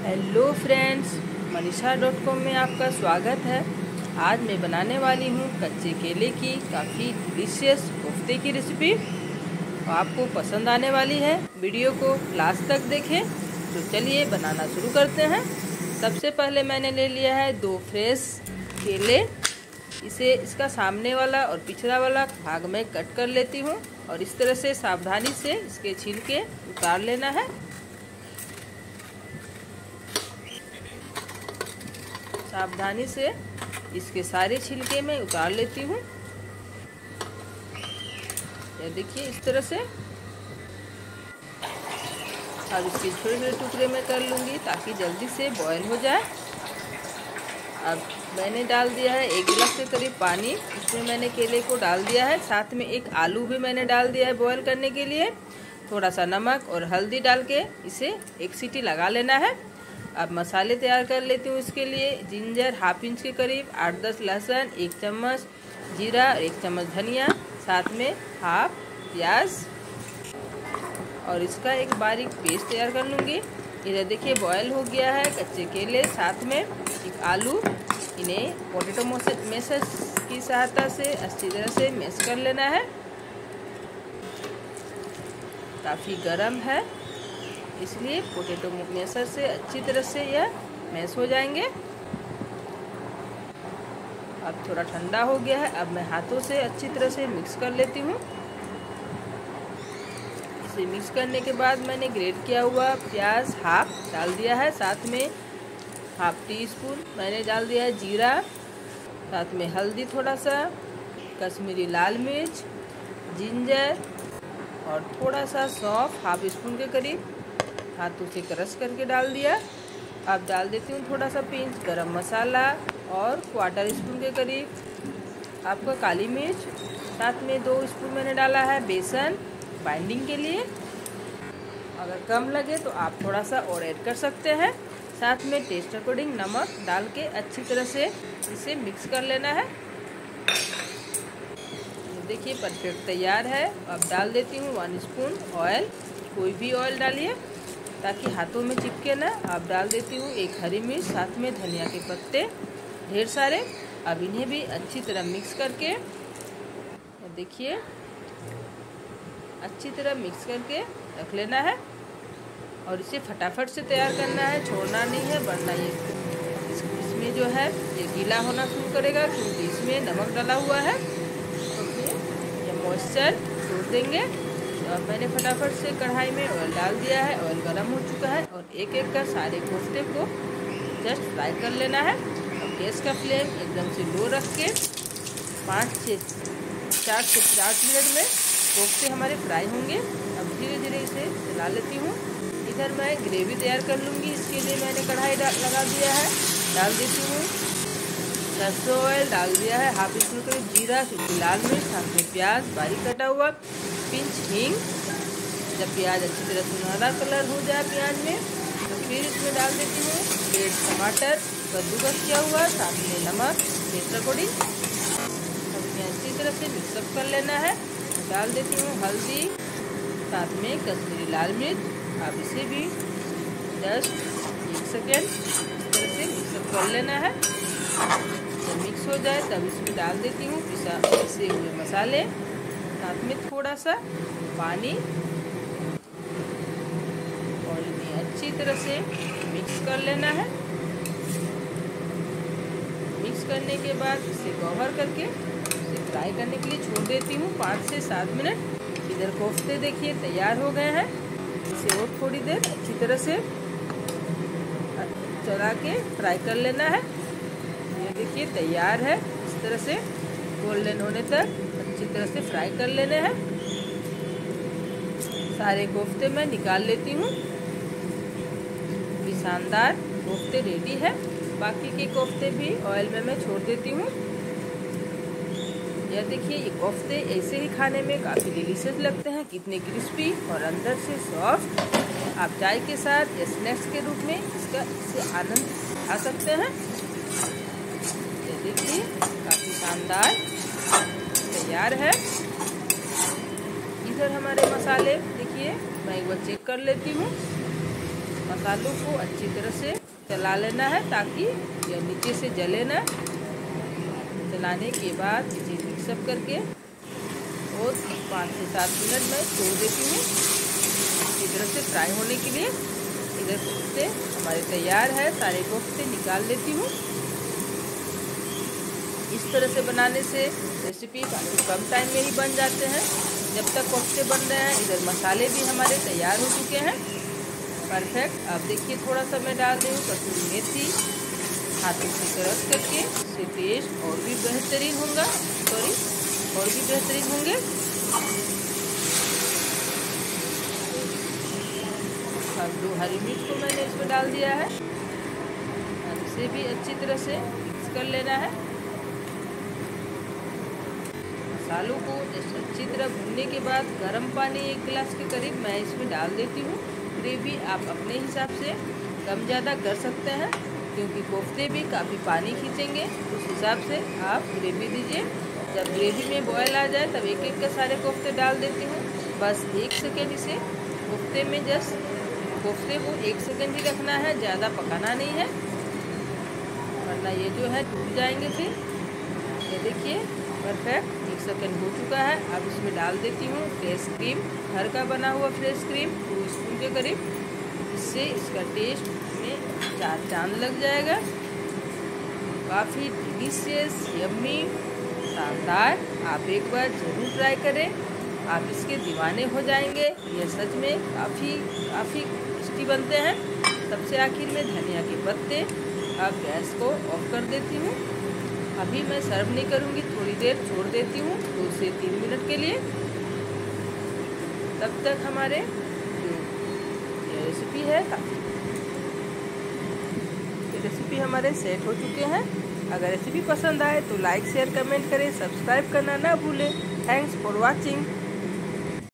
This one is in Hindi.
हेलो फ्रेंड्स, मनीषा.com में आपका स्वागत है। आज मैं बनाने वाली हूँ कच्चे केले की काफ़ी डिलीशियस कोफ्ते की रेसिपी। आपको पसंद आने वाली है। वीडियो को लास्ट तक देखें। तो चलिए बनाना शुरू करते हैं। सबसे पहले मैंने ले लिया है 2 फ्रेश केले। इसका सामने वाला और पिछला वाला भाग में कट कर लेती हूँ और इस तरह से सावधानी से इसके छिलके उतार लेना है। सावधानी से इसके सारे छिलके मैं उतार लेती हूँ। ये देखिए इस तरह से। अब इसके छोटे छोटे टुकड़े में कर लूँगी ताकि जल्दी से बॉयल हो जाए। अब मैंने डाल दिया है 1 गिलास के करीब पानी। इसमें मैंने केले को डाल दिया है, साथ में एक आलू भी मैंने डाल दिया है बॉयल करने के लिए। थोड़ा सा नमक और हल्दी डाल के इसे 1 सीटी लगा लेना है। अब मसाले तैयार कर लेती हूँ। इसके लिए जिंजर ½ इंच के करीब, 8-10 लहसुन, 1 चम्मच जीरा और 1 चम्मच धनिया, साथ में ½ प्याज और इसका एक बारीक पेस्ट तैयार कर लूँगी। इधर देखिए बॉयल हो गया है कच्चे केले, साथ में एक आलू। इन्हें पोटैटो मैशर की सहायता से अच्छी तरह से मैश कर लेना है। काफ़ी गर्म है इसलिए पोटैटो मैशर से अच्छी तरह से यह मैश हो जाएंगे। अब थोड़ा ठंडा हो गया है। अब मैं हाथों से अच्छी तरह से मिक्स कर लेती हूँ। इसे मिक्स करने के बाद मैंने ग्रेट किया हुआ प्याज ½ डाल दिया है, साथ में ½ टीस्पून मैंने डाल दिया है जीरा, साथ में हल्दी, थोड़ा सा कश्मीरी लाल मिर्च, जिंजर और थोड़ा सा सौंफ ½ स्पून के करीब हाथों से क्रश करके डाल दिया। अब डाल देती हूँ थोड़ा सा पिंच गरम मसाला और ¼ स्पून के करीब आपका काली मिर्च, साथ में 2 स्पून मैंने डाला है बेसन बाइंडिंग के लिए। अगर कम लगे तो आप थोड़ा सा और ऐड कर सकते हैं। साथ में टेस्ट अकॉर्डिंग नमक डाल के अच्छी तरह से इसे मिक्स कर लेना है। देखिए परफेक्ट तैयार है। अब डाल देती हूँ 1 स्पून ऑयल। कोई भी ऑयल डालिए ताकि हाथों में चिपके ना। अब डाल देती हूँ 1 हरी मिर्च, साथ में धनिया के पत्ते ढेर सारे। अब इन्हें भी अच्छी तरह मिक्स करके देखिए अच्छी तरह मिक्स करके रख लेना है और इसे फटाफट से तैयार करना है, छोड़ना नहीं है, वरना ये इसमें जो है ये गीला होना शुरू करेगा क्योंकि इसमें नमक डाला हुआ है। तो ये मॉइस्चर छोड़ देंगे। तो अब मैंने फटाफट से कढ़ाई में ऑयल डाल दिया है। ऑयल गर्म हो चुका है और एक एक कर सारे कोफ्ते को जस्ट फ्राई कर लेना है। अब गैस का फ्लेम एकदम से लो रख के 4 से 5 मिनट में कोफ्ते हमारे फ्राई होंगे। अब धीरे धीरे इसे चला लेती हूँ। इधर मैं ग्रेवी तैयार कर लूँगी। इसके लिए मैंने कढ़ाई लगा दिया है। डाल देती हूँ सरसों ऑयल, डाल दिया है ½ स्पून करीब जीरा, सूखी लाल मिर्च, साथ में प्याज बारीक कटा हुआ, पिंच हींग। जब प्याज अच्छी तरह सुनहरा कलर हो जाए प्याज में तो फिर इसमें डाल देती हूँ 1 टमाटर कद्दूकस किया हुआ, साथ में नमक टेस्ट अकॉर्डिंग। इसमें अच्छी तरह से मिक्सअप कर लेना है। डाल देती हूँ हल्दी, साथ में कश्मीरी लाल मिर्च। अब इसे भी जस्ट 1 सेकेंड इस तरह से मिक्सअप कर लेना है। जब मिक्स हो जाए तब इसमें डाल देती हूँ पिसे हुए मसाले, साथ में थोड़ा सा पानी और इन्हें अच्छी तरह से मिक्स कर लेना है। मिक्स करने के बाद इसे कवर करके इसे फ्राई करने के लिए छोड़ देती हूँ 5 से 7 मिनट। इधर कोफ्ते देखिए तैयार हो गए हैं। इसे और थोड़ी देर अच्छी तरह से चला के फ्राई कर लेना है। ये देखिए तैयार है। इस तरह से गोल्डन होने तक अच्छी तरह से फ्राई कर लेने हैं। सारे कोफ्ते मैं निकाल लेती हूँ। शानदार कोफ्ते रेडी है। बाकी के कोफ्ते भी ऑयल में मैं छोड़ देती हूँ। यह देखिए ये कोफ्ते ऐसे ही खाने में काफ़ी डिलीशियस लगते हैं, कितने क्रिस्पी और अंदर से सॉफ्ट। आप चाय के साथ या स्नैक्स के रूप में इससे आनंद उठा सकते हैं। ये देखिए काफ़ी शानदार तैयार है। इधर हमारे मसाले देखिए मैं एक बार चेक कर लेती हूँ। मसालों को अच्छी तरह से चला लेना है ताकि यह नीचे से जले ना। चलाने के बाद इसे मिक्सअप करके और 5 से 7 मिनट में छोड़ देती हूँ अच्छी तरह से फ्राई होने के लिए। इधर कोफ्ते हमारे तैयार है, सारे कोफ्ते निकाल लेती हूँ। इस तरह से बनाने से रेसिपी काफ़ी कम टाइम में ही बन जाते हैं। जब तक कोफ्ते बन रहे हैं इधर मसाले भी हमारे तैयार हो चुके हैं, परफेक्ट। अब देखिए थोड़ा सा मैं डाल रही हूँ कसूरी मेथी, हाथों से क्रश करके। इससे टेस्ट और भी बेहतरीन होंगे। अब 2 हरी मिर्च को मैंने इसमें डाल दिया है और इसे भी अच्छी तरह से मिक्स कर लेना है। मसालों को जैसे अच्छी तरह भूनने के बाद गर्म पानी 1 गिलास के करीब मैं इसमें डाल देती हूँ। ग्रेवी आप अपने हिसाब से कम ज़्यादा कर सकते हैं क्योंकि कोफ्ते भी काफ़ी पानी खींचेंगे, उस हिसाब से आप ग्रेवी दीजिए। जब ग्रेवी में बॉयल आ जाए तब एक एक के सारे कोफ्ते डाल देती हूँ। बस 1 सेकेंड इसे कोफ्ते में कोफ्ते को 1 सेकेंड ही रखना है, ज़्यादा पकाना नहीं है वरना ये जो है टूट जाएंगे फिर। ये देखिए परफेक्ट 1 सेकेंड हो चुका है। अब इसमें डाल देती हूँ फ्रेश क्रीम, घर का बना हुआ फ्रेश क्रीम 2 स्पून के करीब। इससे इसका टेस्ट में 4 चांद लग जाएगा। काफ़ी डिलीशियस, यम्मी, शानदार। आप एक बार ज़रूर ट्राई करें, आप इसके दीवाने हो जाएंगे। ये सच में काफ़ी टेस्टी बनते हैं। सबसे आखिर में धनिया के पत्ते। अब गैस को ऑफ कर देती हूँ। अभी मैं सर्व नहीं करूँगी, थोड़ी देर छोड़ देती हूँ 2 से 3 मिनट के लिए। तब तक हमारे जो ये रेसिपी है रेसिपी हमारे सेट हो चुके हैं। अगर रेसिपी पसंद आए तो लाइक शेयर कमेंट करें, सब्सक्राइब करना ना भूलें। Thanks for watching.